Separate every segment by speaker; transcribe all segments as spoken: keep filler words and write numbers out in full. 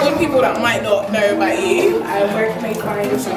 Speaker 1: For the people that might not know about you, um, where can they find you?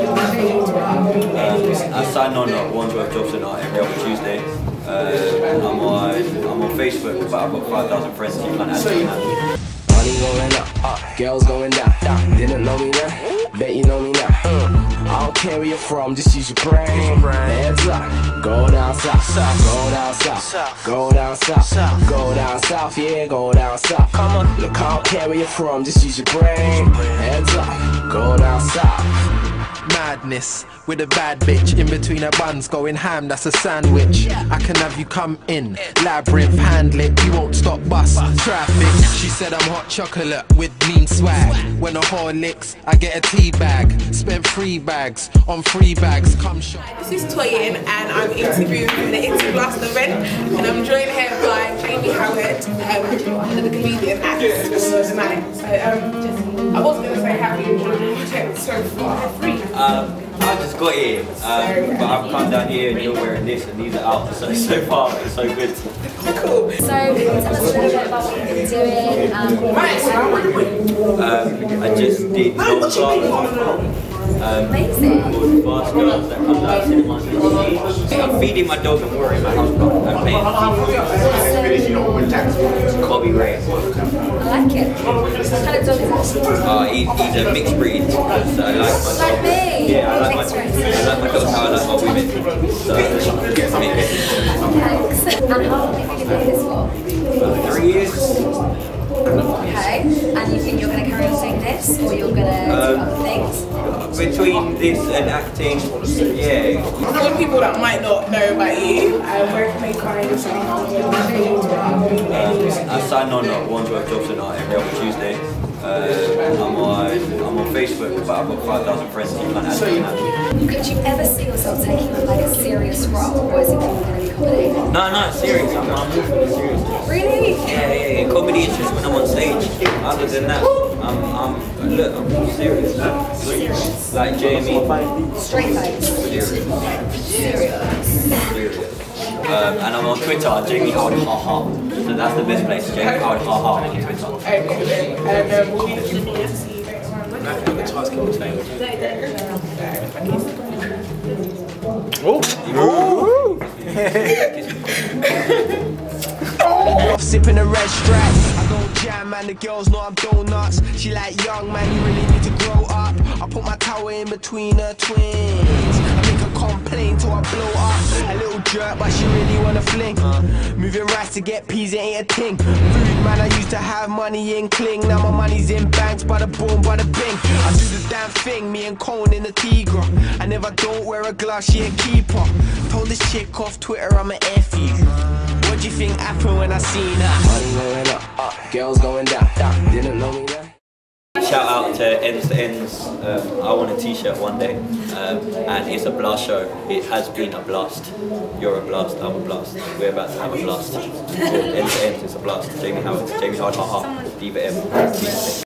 Speaker 2: Um, I sign on at Wandsworth Job Centre every other Tuesday. Uh, I'm on I'm on Facebook, but I've got five thousand friends, so you can't add me now.
Speaker 3: Money going up, up, girls going down, down. Didn't know me then, bet you know me now. Mm. I don't care where you're from, just use your brain. Heads up, go down south, go down south, go down south, go down south, yeah, go down south. Come on, look, I don't care where you're from, just use your brain. Heads up, go down south.
Speaker 4: Madness with a bad bitch in between her buns going ham, that's a sandwich. I can have you come in, labyrinth, handle it, you won't stop bus traffic. She said I'm hot chocolate with mean swag. When a whore licks, I get a tea bag. Spent three bags on free bags, come shop.
Speaker 1: This is Toyin and I'm interviewing for the Insta Blast event, and I'm joined here by Jamie Howard, um, one of the comedian acts for the night. So um, I was going to say how you enjoyed so far. Free.
Speaker 2: Um, I just got here, um, but I've come down here and you're wearing this and these are out, so so far it's so good.
Speaker 1: Cool.
Speaker 5: So tell us a little bit about what you've been doing. Um,
Speaker 2: Um, I just did no class. Um,
Speaker 5: Amazing.
Speaker 2: called Fast Girls that comes out cinemas. I'm feeding my dog and wearing my house dog. I'm playing Bobby Ray.
Speaker 5: I like it. What kind of dog is it?
Speaker 2: Uh, he, he's a mixed breed, so I like my dog.
Speaker 5: Like me.
Speaker 2: Yeah, I like my,
Speaker 5: Mixed
Speaker 2: I
Speaker 5: race.
Speaker 2: like my dog how I like my women. So,
Speaker 5: Thanks. And how long have you been doing this for?
Speaker 2: three years.
Speaker 5: Okay. And you think you're going to carry on doing this, or you're going to do
Speaker 2: Um,
Speaker 5: other things?
Speaker 2: Between this and acting, yeah.
Speaker 1: For the people that might not know about you, um, where can they find you?
Speaker 2: Um, I sign on at Wandsworth Job Centre every other Tuesday. Uh, I'm on I'm on Facebook, but I've got five thousand friends, so you can't add me now.
Speaker 5: Could you ever see yourself taking on like a serious role, or is it all going to be comedy?
Speaker 2: No, no, serious. I'm, I'm moving to serious.
Speaker 5: Really?
Speaker 2: Yeah, yeah, yeah. Comedy is just when I'm on stage. Other than that, I'm, I'm look, I'm serious.
Speaker 5: Serious.
Speaker 2: Like Jamie.
Speaker 5: Straight face.
Speaker 2: Serious.
Speaker 5: Serious.
Speaker 2: Serious. Um, and I'm on Twitter, Jamie Howard haha. So that's the best place, Jamie Howard haha on Twitter.
Speaker 1: Okay, and um, we'll be looking forward to see you next time.
Speaker 3: Sipping a red stripe, I go jam man, the girls know I'm donuts. She like young man, you really need to grow up. I put my tower in between her twins. I make her complain till I blow up. A little jerk, but she really wanna fling. Moving rice to get peas, it ain't a thing. Rude man, I used to have money in cling. Now my money's in banks, by the boom, by the bing. I do the damn thing, me and Cone in the Tigra. I never don't wear a glove, she a keeper. Told this chick off Twitter, I'm an F you. What do you think happened when I seen her? Money going up, up, girls going down, down. Didn't know me then.
Speaker 2: Shout out to Ends to Ends. Um, I want a t-shirt one day, um, and it's a blast show. It has been a blast. You're a blast, I'm a blast. We're about to have a blast. Ends to Ends, it's a blast. Jamie Howard, Jamie Howard, haha, Diva M.